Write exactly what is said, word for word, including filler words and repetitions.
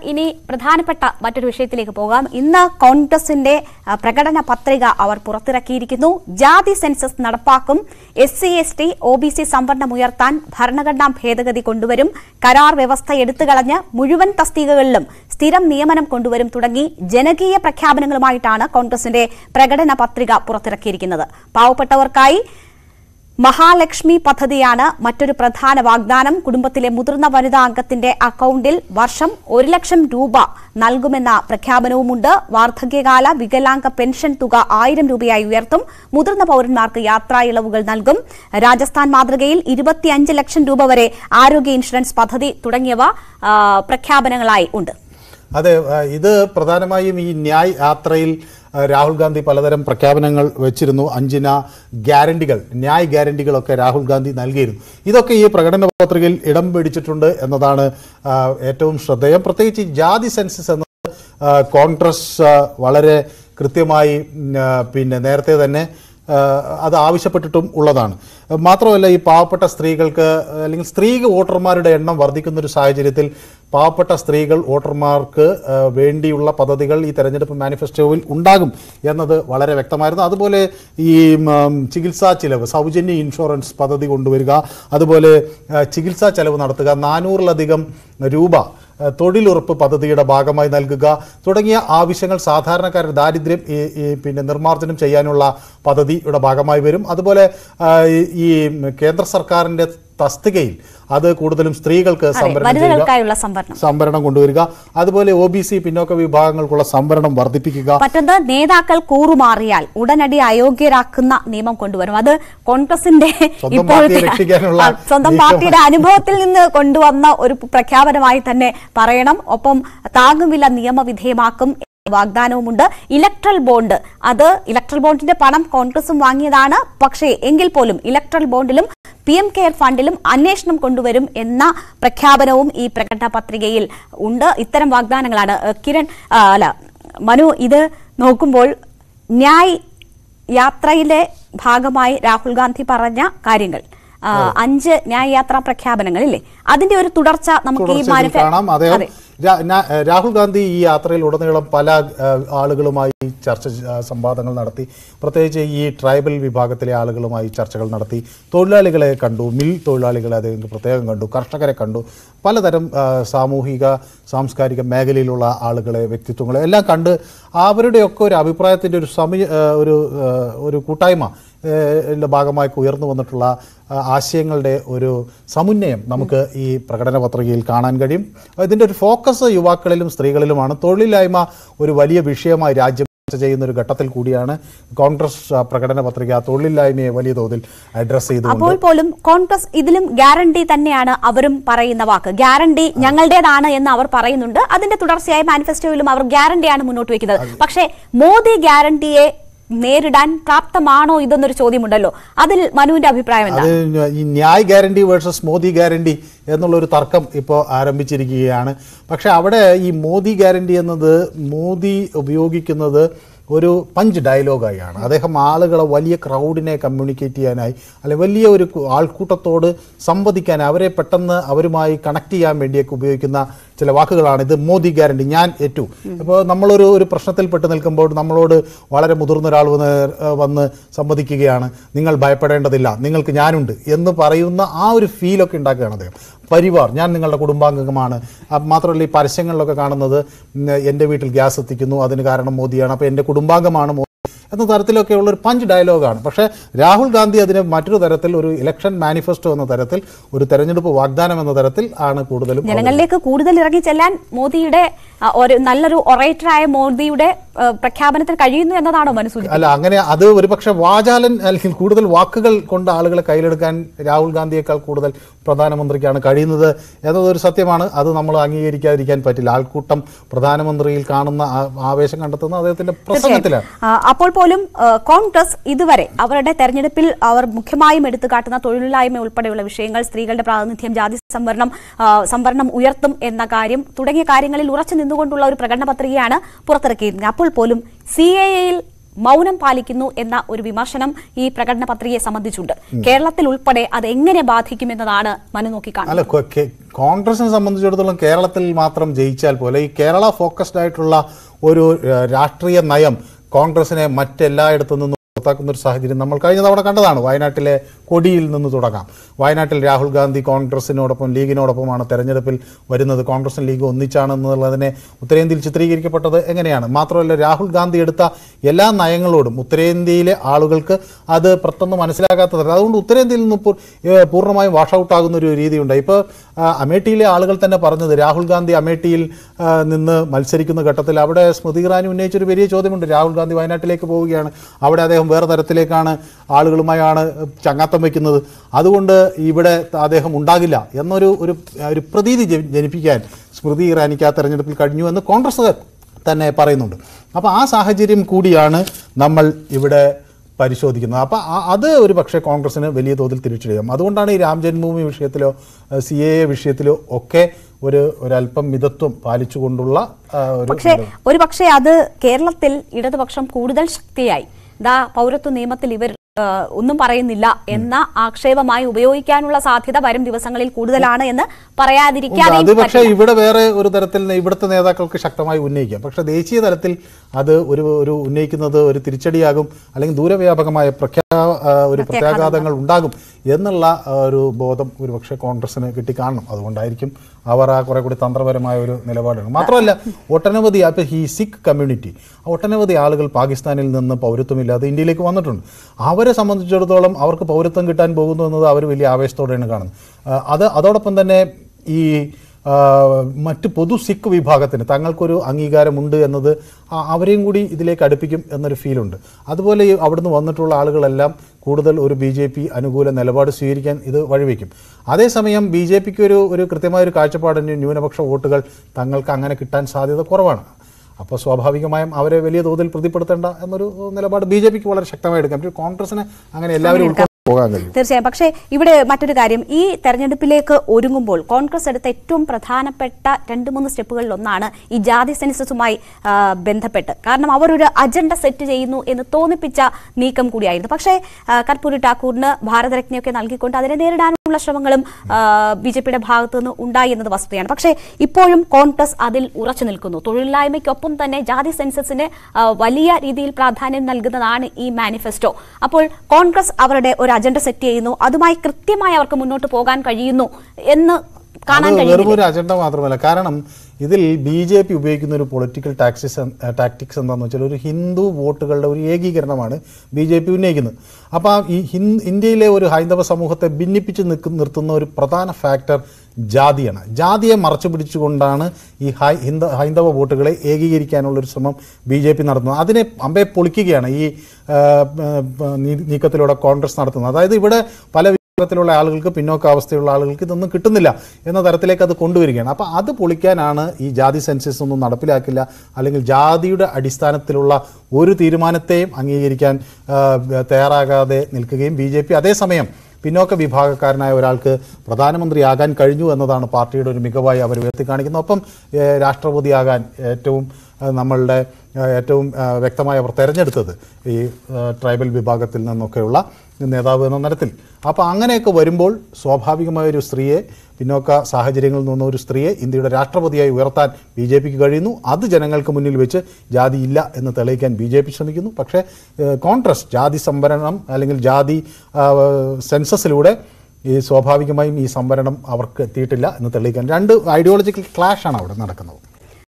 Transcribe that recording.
ഇനി പ്രധാനപ്പെട്ട മറ്റൊരു വിഷയത്തിലേക്ക് പോകാം. ഇന്ന് കോൺഗ്രസിന്റെ പ്രകടന പത്രിക അവർ പുറത്തിറക്കിയിരിക്കുന്നു. ജാതി സെൻസസ് നടപ്പാക്കും, S C S T O B C സംവരണം ഉയർത്താൻ ഭരണഘടനാ ഭേദഗതി കൊണ്ടുവരും, കരാർ വ്യവസ്ഥ എടുത്തുകളഞ്ഞ് മുഴുവൻ തസ്തികകളിലും സ്ഥിരം നിയമനം കൊണ്ടുവരും തുടങ്ങി ജനകീയ പ്രഖ്യാപനങ്ങളുമായിട്ടാണ് കോൺഗ്രസിന്റെ പ്രകടന പത്രിക പുറത്തിറക്കിയിരിക്കുന്നത്. പാവപ്പെട്ടവർക്കായി മഹാലക്ഷ്മി പദ്ധതിയാണ് മറ്റൊരു പ്രധാന വാഗ്ദാനം. കുടുംബത്തിലെ മുതിർന്ന വനിതാ അംഗത്തിന്റെ അക്കൌണ്ടിൽ വർഷം ഒരു ലക്ഷം രൂപ നൽകുമെന്ന പ്രഖ്യാപനവുമുണ്ട്. വാർദ്ധക്യകാല വികലാംഗ പെൻഷൻ തുക ആയിരം രൂപയായി ഉയർത്തും. മുതിർന്ന പൌരന്മാർക്ക് യാത്രാ ഇളവുകൾ നൽകും. രാജസ്ഥാൻ മാതൃകയിൽ ഇരുപത്തിയഞ്ച് ലക്ഷം രൂപ വരെ ആരോഗ്യ ഇൻഷുറൻസ് പദ്ധതി തുടങ്ങിയവ പ്രഖ്യാപനങ്ങളായി ഉണ്ട്. അതെ, ഇത് പ്രധാനമായും ഈ ന്യായ് യാത്രയിൽ രാഹുൽ ഗാന്ധി പലതരം പ്രഖ്യാപനങ്ങൾ വെച്ചിരുന്നു. അഞ്ചിന ഗ്യാരണ്ടികൾ, ന്യായ് ഗ്യാരണ്ടികളൊക്കെ രാഹുൽ ഗാന്ധി നൽകിയിരുന്നു. ഇതൊക്കെ ഈ പ്രകടന പത്രികയിൽ ഇടം പിടിച്ചിട്ടുണ്ട് എന്നതാണ് ഏറ്റവും ശ്രദ്ധേയം. പ്രത്യേകിച്ച് ജാതി സെൻസസ് എന്നത് കോൺഗ്രസ് വളരെ കൃത്യമായി പിന്നെ നേരത്തെ തന്നെ അത് ആവശ്യപ്പെട്ടിട്ടും ഉള്ളതാണ്. മാത്രമല്ല, ഈ പാവപ്പെട്ട സ്ത്രീകൾക്ക് അല്ലെങ്കിൽ സ്ത്രീ വോട്ടർമാരുടെ എണ്ണം വർദ്ധിക്കുന്ന ഒരു സാഹചര്യത്തിൽ പാവപ്പെട്ട സ്ത്രീകൾ വോട്ടർമാർക്ക് വേണ്ടിയുള്ള പദ്ധതികൾ ഈ തെരഞ്ഞെടുപ്പ് മാനിഫെസ്റ്റോയിൽ ഉണ്ടാകും എന്നത് വളരെ വ്യക്തമായിരുന്നു. അതുപോലെ ഈ ചികിത്സാ ചിലവ്, സൗജന്യ ഇൻഷുറൻസ് പദ്ധതി കൊണ്ടുവരിക, അതുപോലെ ചികിത്സാ ചെലവ് നടത്തുക, നാനൂറിലധികം രൂപ തൊഴിലുറപ്പ് പദ്ധതിയുടെ ഭാഗമായി നൽകുക തുടങ്ങിയ ആവശ്യങ്ങൾ സാധാരണക്കാരുടെ ദാരിദ്ര്യം ഈ പിന്നെ നിർമ്മാർജ്ജനം ചെയ്യാനുള്ള പദ്ധതിയുടെ ഭാഗമായി വരും. അതുപോലെ ഈ കേന്ദ്ര സർക്കാരിന്റെ തസ്തികയിൽ അത് കൂടുതലും സ്ത്രീകൾക്ക് സംവരണം കൊണ്ടുവരിക, അതുപോലെ ഒ ബി സി പിന്നോക്ക വിഭാഗങ്ങൾക്കുള്ള സംവരണം വർദ്ധിപ്പിക്കുക. മറ്റൊന്ന്, നേതാക്കൾ കൂറുമാറിയാൽ ഉടനടി അയോഗ്യരാക്കുന്ന നിയമം കൊണ്ടുവരും. അത് കോൺഗ്രസിന്റെ സ്വന്തം പാർട്ടിയുടെ അനുഭവത്തിൽ നിന്ന് കൊണ്ടുവന്ന ഒരു പ്രഖ്യാപനമായി തന്നെ പറയണം. ഒപ്പം താങ്ങുവില നിയമവിധേയമാക്കും വാഗ്ദാനവുമുണ്ട്. ഇലക്ട്രൽ ബോണ്ട്, അത് ഇലക്ട്രൽ ബോണ്ടിന്റെ പണം കോൺഗ്രസും വാങ്ങിയതാണ്. പക്ഷേ എങ്കിൽ പോലും ഇലക്ട്രൽ ബോണ്ടിലും പി എം കെയർ ഫണ്ടിലും അന്വേഷണം കൊണ്ടുവരും എന്ന പ്രഖ്യാപനവും ഈ പ്രകടന പത്രികയിൽ ഉണ്ട്. ഇത്തരം വാഗ്ദാനങ്ങളാണ്. കിരൺ അല്ല മനു, ഇത് നോക്കുമ്പോൾ ന്യായ് യാത്രയിലെ ഭാഗമായി രാഹുൽ ഗാന്ധി പറഞ്ഞ കാര്യങ്ങൾ, അഞ്ച് ന്യായ് യാത്രാ പ്രഖ്യാപനങ്ങളില്ലേ, അതിന്റെ ഒരു തുടർച്ച നമുക്ക് ഈ മാനിഫെസ്റ്റോ. രാഹുൽ ഗാന്ധി ഈ യാത്രയിൽ ഉടനീളം പല ആളുകളുമായി ചർച്ച സംവാദങ്ങൾ നടത്തി. പ്രത്യേകിച്ച് ഈ ട്രൈബൽ വിഭാഗത്തിലെ ആളുകളുമായി ചർച്ചകൾ നടത്തി. തൊഴിലാളികളെ കണ്ടു, മിൽ തൊഴിലാളികളെ അദ്ദേഹം പ്രത്യേകം കണ്ടു, കർഷകരെ കണ്ടു, പലതരം സാമൂഹിക സാംസ്കാരിക മേഖലയിലുള്ള ആളുകളെ, വ്യക്തിത്വങ്ങളെ എല്ലാം കണ്ട് അവരുടെയൊക്കെ ഒരു അഭിപ്രായത്തിൻ്റെ ഒരു സമയ ഒരു ഒരു കൂട്ടായ്മ ഭാഗമായി ഉയർന്നു വന്നിട്ടുള്ള ആശയങ്ങളുടെ ഒരു സമുന്നയം നമുക്ക് ഈ പ്രകടന പത്രികയിൽ കാണാൻ കഴിയും. ഇതിൻ്റെ ഒരു ഫോക്കസ് യുവാക്കളിലും സ്ത്രീകളിലുമാണ്. തൊഴിലില്ലായ്മ ഒരു വലിയ വിഷയമായി രാജ്യം ചർച്ച ചെയ്യുന്ന ഒരു ഘട്ടത്തിൽ കൂടിയാണ് കോൺഗ്രസ് പ്രകടന പത്രിക തൊഴിലില്ലായ്മയെ വലിയ തോതിൽ അഡ്രസ് ചെയ്തു. അപ്പോൾ പോലും കോൺഗ്രസ് ഇതിലും ഗ്യാരണ്ടി തന്നെയാണ് അവരും പറയുന്ന വാക്ക്. ഗ്യാരണ്ടി ഞങ്ങളുടേതാണ് എന്ന് അവർ പറയുന്നുണ്ട്. അതിന്റെ തുടർച്ചയായി മാനിഫെസ്റ്റോയിലും അവർ ഗ്യാരണ്ടിയാണ് മുന്നോട്ട് വയ്ക്കുന്നത്. പക്ഷേ മോദി ഗ്യാരണ്ടിയെ നേരിടാൻ പ്രാപ്തമാണോ ഇതെന്നൊരു ചോദ്യമുണ്ടല്ലോ. അതിൽ മനുവിന്റെ അഭിപ്രായം എന്താ? ഈ Nyay guarantee versus Modi guarantee എന്നുള്ളൊരു തർക്കം ഇപ്പോൾ ആരംഭിച്ചിരിക്കുകയാണ്. പക്ഷെ അവിടെ ഈ മോദി ഗ്യാരണ്ടി എന്നത് മോദി ഉപയോഗിക്കുന്നത് ഒരു പഞ്ച് ഡയലോഗായാണ്. അദ്ദേഹം ആളുകളെ, വലിയ ക്രൗഡിനെ കമ്മ്യൂണിക്കേറ്റ് ചെയ്യാനായി, അല്ലെ വലിയ ഒരു ആൾക്കൂട്ടത്തോട് സംവദിക്കാൻ, അവരെ പെട്ടെന്ന് അവരുമായി കണക്ട് ചെയ്യാൻ വേണ്ടിയൊക്കെ ഉപയോഗിക്കുന്ന ചില വാക്കുകളാണ്. ഇത് മോദി ഗ്യാരണ്ടി, ഞാൻ ഏറ്റു. ഇപ്പോൾ നമ്മളൊരു ഒരു പ്രശ്നത്തിൽപ്പെട്ട് നിൽക്കുമ്പോൾ നമ്മളോട് വളരെ മുതിർന്ന ഒരാൾ വന്ന് വന്ന് സംവദിക്കുകയാണ്, നിങ്ങൾ ഭയപ്പെടേണ്ടതില്ല, നിങ്ങൾക്ക് ഞാനുണ്ട് എന്ന് പറയുന്ന ആ ഒരു ഫീലൊക്കെ ഉണ്ടാക്കുകയാണ് അദ്ദേഹം. പരിവാർ, ഞാൻ നിങ്ങളുടെ കുടുംബാംഗമാണ്. മാത്രമല്ല ഈ പരസ്യങ്ങളിലൊക്കെ കാണുന്നത് എൻ്റെ വീട്ടിൽ ഗ്യാസ് എത്തിക്കുന്നു, അതിന് കാരണം മോദിയാണ്, അപ്പോൾ എൻ്റെ കുടുംബാംഗമാണ് മോദി എന്ന തരത്തിലൊക്കെയുള്ള ഒരു പഞ്ച് ഡയലോഗാണ്. പക്ഷേ രാഹുൽ ഗാന്ധി അതിനെ മറ്റൊരു തരത്തിൽ, ഒരു ഇലക്ഷൻ മാനിഫെസ്റ്റോ എന്ന തരത്തിൽ, ഒരു തെരഞ്ഞെടുപ്പ് വാഗ്ദാനം എന്ന തരത്തിൽ ആണ് കൂടുതലും ജനങ്ങളിലേക്ക് കൂടുതൽ ഇറങ്ങി ചെല്ലാൻ മോദിയുടെ ഒരു നല്ലൊരു ഒറേറ്ററായ മോദിയുടെ പ്രഖ്യാപനത്തിന് കഴിയുന്നു എന്നതാണോ മനസ്സിലാക്കുന്നത്? അല്ല, അങ്ങനെ അത് ഒരുപക്ഷെ വാചാലൻ അല്ലെങ്കിൽ കൂടുതൽ വാക്കുകൾ കൊണ്ട് ആളുകളെ കയ്യിലെടുക്കാൻ രാഹുൽ ഗാന്ധിയേക്കാൾ കൂടുതൽ പ്രധാനമന്ത്രിക്കാണ് കഴിയുന്നത് എന്നതൊരു സത്യമാണ്. അത് നമ്മൾ അംഗീകരിക്കാതിരിക്കാൻ പറ്റില്ല. ആൾക്കൂട്ടം പ്രധാനമന്ത്രിയിൽ കാണുന്ന ആവേശം കണ്ടെത്തുന്ന അദ്ദേഹത്തിന്റെ പ്രസംഗത്തിലാണ്. അപ്പോൾ പോലും കോൺഗ്രസ് ഇതുവരെ അവരുടെ തെരഞ്ഞെടുപ്പിൽ അവർ മുഖ്യമായും എടുത്തു കാട്ടുന്ന തൊഴിലില്ലായ്മ ഉൾപ്പെടെയുള്ള വിഷയങ്ങൾ, സ്ത്രീകളുടെ പ്രാതിനിധ്യം, ജാതി സംവരണം സംവരണം ഉയർത്തും എന്ന കാര്യം തുടങ്ങിയ കാര്യങ്ങളിൽ ഉറച്ചു നിന്നുകൊണ്ടുള്ള ഒരു പ്രകടന പത്രികയാണ് പുറത്തിറക്കിയിരുന്നത്. അപ്പോൾ പോലും സി എ എയിൽ മൗനം പാലിക്കുന്നു എന്ന ഒരു വിമർശനം ഈ പ്രകടന പത്രികയെ സംബന്ധിച്ചുണ്ട്. കേരളത്തിൽ ഉൾപ്പെടെ അത് എങ്ങനെ ബാധിക്കുമെന്നതാണ് മനു നോക്കിക്കാണുന്നത്. അല്ല, കോൺഗ്രസിനെ സംബന്ധിച്ചിടത്തോളം കേരളത്തിൽ മാത്രം ജയിച്ചാൽ പോലെ ഈ കേരള ഫോക്കസ്ഡ് ആയിട്ടുള്ള ഒരു രാഷ്ട്രീയ നയം കോൺഗ്രസിനെ മറ്റെല്ലായിടത്തു നിന്നും പുറത്താക്കുന്ന ഒരു സാഹചര്യം നമ്മൾ കഴിഞ്ഞ തവണ കണ്ടതാണ്. വയനാട്ടിലെ കൊടിയിൽ നിന്ന് തുടങ്ങാം. വയനാട്ടിൽ രാഹുൽ ഗാന്ധി കോൺഗ്രസിനോടൊപ്പം ലീഗിനോടൊപ്പമാണ് തെരഞ്ഞെടുപ്പിൽ വരുന്നത്. കോൺഗ്രസും ലീഗും ഒന്നിച്ചാണെന്നുള്ളതിനെ ഉത്തരേന്ത്യയിൽ ചിത്രീകരിക്കപ്പെട്ടത് എങ്ങനെയാണ്? മാത്രമല്ല, രാഹുൽ ഗാന്ധി എടുത്ത എല്ലാ നയങ്ങളോടും ഉത്തരേന്ത്യയിലെ ആളുകൾക്ക് അത് പെട്ടെന്ന് മനസ്സിലാകാത്തത്. അതുകൊണ്ട് ഉത്തരേന്ത്യയിൽ നിന്ന് പൂർണ്ണമായും വാഷ് ഔട്ട് ആകുന്ന ഒരു രീതിയുണ്ട്. ഇപ്പോൾ അമേഠിയിലെ ആളുകൾ തന്നെ പറഞ്ഞത്, രാഹുൽ ഗാന്ധി അമേഠിയിൽ നിന്ന് മത്സരിക്കുന്ന ഘട്ടത്തിൽ അവിടെ സ്മൃതി ഇറാനി ഉന്നയിച്ചൊരു വലിയ ചോദ്യമുണ്ട്. രാഹുൽ ഗാന്ധി വയനാട്ടിലേക്ക് പോവുകയാണ്, അവിടെ അദ്ദേഹം വേറെ തരത്തിലേക്കാണ് ആളുകളുമായാണ് ചങ്ങാത്തം വയ്ക്കുന്നത്, അതുകൊണ്ട് ഇവിടെ അദ്ദേഹം ഉണ്ടാകില്ല എന്നൊരു ഒരു ഒരു പ്രതീതി ജനിപ്പിക്കാൻ സ്മൃതി ഇറാനിക്ക് ആ തെരഞ്ഞെടുപ്പിൽ കഴിഞ്ഞു എന്ന് കോൺഗ്രസ് തന്നെ പറയുന്നുണ്ട്. അപ്പോൾ ആ സാഹചര്യം കൂടിയാണ് നമ്മൾ ഇവിടെ പരിശോധിക്കുന്നത്. അപ്പോൾ അത് ഒരു പക്ഷേ കോൺഗ്രസിന് വലിയ തോതിൽ തിരിച്ചടിയാം. അതുകൊണ്ടാണ് ഈ രാം ജന്മഭൂമി വിഷയത്തിലോ സി എ എ വിഷയത്തിലോ ഒക്കെ ഒരു ഒരല്പം മിതത്വം പാലിച്ചുകൊണ്ടുള്ള പക്ഷേ ഒരു പക്ഷേ അത് കേരളത്തിൽ ഇടതുപക്ഷം കൂടുതൽ ശക്തിയായി ദാ പൗരത്വ നിയമത്തിൽ ഇവർ ഒന്നും പറയുന്നില്ല എന്ന ആക്ഷേപമായി ഉപയോഗിക്കാനുള്ള സാധ്യത വരും ദിവസങ്ങളിൽ കൂടുതലാണ് എന്ന് പറയാതിരിക്കാതെ. അത് പക്ഷേ ഇവിടെ വേറെ ഒരു തരത്തിൽ ഇവിടുത്തെ നേതാക്കൾക്ക് ശക്തമായി ഉന്നയിക്കാം. പക്ഷെ ദേശീയ തലത്തിൽ അത് ഒരു ഒരു ഉന്നയിക്കുന്നത് ഒരു തിരിച്ചടിയാകും, അല്ലെങ്കിൽ ദൂരവ്യാപകമായ പ്രഖ്യാ ഒരു പ്രത്യാഘാതങ്ങൾ ഉണ്ടാകും എന്നുള്ള ഒരു ബോധം ഒരുപക്ഷെ കോൺഗ്രസിന് കിട്ടിക്കാണണം. അതുകൊണ്ടായിരിക്കും അവർ ആ കുറെ കൂടി തന്ത്രപരമായ ഒരു നിലപാടാണ്. മാത്രമല്ല, ഒട്ടനവധി അപ്പോൾ ഈ സിഖ് കമ്മ്യൂണിറ്റി, ഒട്ടനവധി ആളുകൾ പാകിസ്ഥാനിൽ നിന്ന് പൗരത്വമില്ലാതെ ഇന്ത്യയിലേക്ക് വന്നിട്ടുണ്ട്. അവരെ സംബന്ധിച്ചിടത്തോളം അവർക്ക് പൗരത്വം കിട്ടാൻ പോകുന്നു എന്നത് അവർ വലിയ ആവേശത്തോടെയാണ് കാണുന്നത്. അത് അതോടൊപ്പം തന്നെ ഈ മറ്റ് പൊതു സിഖ് വിഭാഗത്തിന് തങ്ങൾക്കൊരു അംഗീകാരമുണ്ട് എന്നത് അവരെയും കൂടി ഇതിലേക്ക് അടുപ്പിക്കും എന്നൊരു ഫീലുണ്ട്. അതുപോലെ ഈ അവിടുന്ന് വന്നിട്ടുള്ള ആളുകളെല്ലാം കൂടുതൽ ഒരു ബി ജെ പി അനുകൂല നിലപാട് സ്വീകരിക്കാൻ ഇത് വഴിവെക്കും. അതേസമയം ബി ജെ പിക്ക് ഒരു ഒരു കൃത്യമായൊരു കാഴ്ചപ്പാടിന് ന്യൂനപക്ഷ വോട്ടുകൾ തങ്ങൾക്ക് അങ്ങനെ കിട്ടാൻ സാധ്യത കുറവാണ്. അപ്പോൾ സ്വാഭാവികമായും അവരെ വലിയ തോതിൽ പ്രതിപ്പെടുത്തേണ്ട എന്നൊരു നിലപാട് ബി ജെ പിക്ക് വളരെ ശക്തമായി എടുക്കാം. കോൺഗ്രസിന് അങ്ങനെ എല്ലാവരും തീർച്ചയായും. പക്ഷേ ഇവിടെ മറ്റൊരു കാര്യം, ഈ തെരഞ്ഞെടുപ്പിലേക്ക് ഒരുങ്ങുമ്പോൾ കോൺഗ്രസ് എടുത്ത ഏറ്റവും പ്രധാനപ്പെട്ട രണ്ട് മൂന്ന് സ്റ്റെപ്പുകളിൽ ഒന്നാണ് ഈ ജാതി സെൻസസുമായി ബന്ധപ്പെട്ട്. കാരണം അവർ ഒരു അജണ്ട സെറ്റ് ചെയ്യുന്നു എന്ന് തോന്നിപ്പിച്ച നീക്കം കൂടിയായിരുന്നു. പക്ഷേ കർപ്പൂരി ഠാക്കൂറിന് ഭാരതരത്നയൊക്കെ നൽകിക്കൊണ്ട് അതിനെ നേരിടാനുള്ള ശ്രമങ്ങളും ബി ജെ പിയുടെ ഭാഗത്തു നിന്ന് ഉണ്ടായി എന്നത് വസ്തുതയാണ്. പക്ഷേ ഇപ്പോഴും കോൺഗ്രസ് അതിൽ ഉറച്ചു നിൽക്കുന്നു. തൊഴിലില്ലായ്മയ്ക്കൊപ്പം തന്നെ ജാതി സെൻസസിന് വലിയ രീതിയിൽ പ്രാധാന്യം നൽകുന്നതാണ് ഈ മാനിഫെസ്റ്റോ. അപ്പോൾ കോൺഗ്രസ് അവരുടെ ഒരു അജണ്ട സെറ്റ് ചെയ്യുന്നു, അതുമായി കൃത്യമായി അവർക്ക് മുന്നോട്ട് പോകാൻ കഴിയുന്നു എന്ന് കാണാൻ കഴിയും. ഒരു അജണ്ട മാത്രമല്ല, കാരണം ഇതിൽ ബി ജെ പി ഉപയോഗിക്കുന്ന ഒരു പൊളിറ്റിക്കൽ ടാക്സിസ് ടാക്ടിക്സ് എന്താണെന്ന് വെച്ചാൽ ഒരു ഹിന്ദു വോട്ടുകളുടെ ഒരു ഏകീകരണമാണ് ബി ജെ പി ഉന്നയിക്കുന്നത്. അപ്പോൾ ഈ ഇന്ത്യയിലെ ഒരു ഹൈന്ദവ സമൂഹത്തെ ഭിന്നിപ്പിച്ച് നിൽക്കുന്ന നിർത്തുന്ന ഒരു പ്രധാന ഫാക്ടർ ജാതിയാണ്. ജാതിയെ മറച്ചു പിടിച്ചുകൊണ്ടാണ് ഈ ഹൈ ഹിന്ദ ഹൈന്ദവ വോട്ടുകളെ ഏകീകരിക്കാനുള്ളൊരു ശ്രമം ബി ജെ പി നടത്തുന്നത്. അതിനെ അമ്പെ പൊളിക്കുകയാണ് ഈ നീക്കത്തിലൂടെ കോൺഗ്രസ് നടത്തുന്നത്. അതായത് ഇവിടെ പല വിഭാഗത്തിലുള്ള ആളുകൾക്ക്, പിന്നോക്കാവസ്ഥയുള്ള ആളുകൾക്ക് ഇതൊന്നും കിട്ടുന്നില്ല എന്ന തരത്തിലേക്ക് അത് കൊണ്ടുവരികയാണ്. അപ്പോൾ അത് പൊളിക്കാനാണ് ഈ ജാതി സെൻസസ് ഒന്നും നടപ്പിലാക്കില്ല, അല്ലെങ്കിൽ ജാതിയുടെ അടിസ്ഥാനത്തിലുള്ള ഒരു തീരുമാനത്തെയും അംഗീകരിക്കാൻ തയ്യാറാകാതെ നിൽക്കുകയും ബി ജെ പി അതേസമയം പിന്നോക്ക വിഭാഗക്കാരനായ ഒരാൾക്ക് പ്രധാനമന്ത്രിയാകാൻ കഴിഞ്ഞു എന്നതാണ് പാർട്ടിയുടെ ഒരു മികവായി അവർ ഉയർത്തി കാണിക്കുന്നത്. ഒപ്പം രാഷ്ട്രപതിയാകാൻ ഏറ്റവും നമ്മളുടെ ഏറ്റവും വ്യക്തമായി അവർ തിരഞ്ഞെടുത്തത് ഈ ട്രൈബൽ വിഭാഗത്തിൽ നിന്നൊക്കെയുള്ള നേതാവ് എന്ന തരത്തിൽ. അപ്പോൾ അങ്ങനെയൊക്കെ വരുമ്പോൾ സ്വാഭാവികമായൊരു സ്ത്രീയെ, പിന്നോക്ക സാഹചര്യങ്ങളിൽ നിന്ന ഒരു സ്ത്രീയെ ഇന്ത്യയുടെ രാഷ്ട്രപതിയായി ഉയർത്താൻ ബി ജെ പിക്ക് കഴിയുന്നു. അത് ജനങ്ങൾക്ക് മുന്നിൽ വെച്ച് ജാതി ഇല്ല എന്ന് തെളിയിക്കാൻ ബി ജെ പി ശ്രമിക്കുന്നു. പക്ഷേ കോൺഗ്രസ് ജാതി സംവരണം അല്ലെങ്കിൽ ജാതി സെൻസസിലൂടെ ഈ സ്വാഭാവികമായും ഈ സംവരണം അവർക്ക് എത്തിയിട്ടില്ല എന്ന് തെളിയിക്കാൻ രണ്ട് ഐഡിയോളജിക്കൽ ക്ലാഷാണ് അവിടെ നടക്കുന്നത്.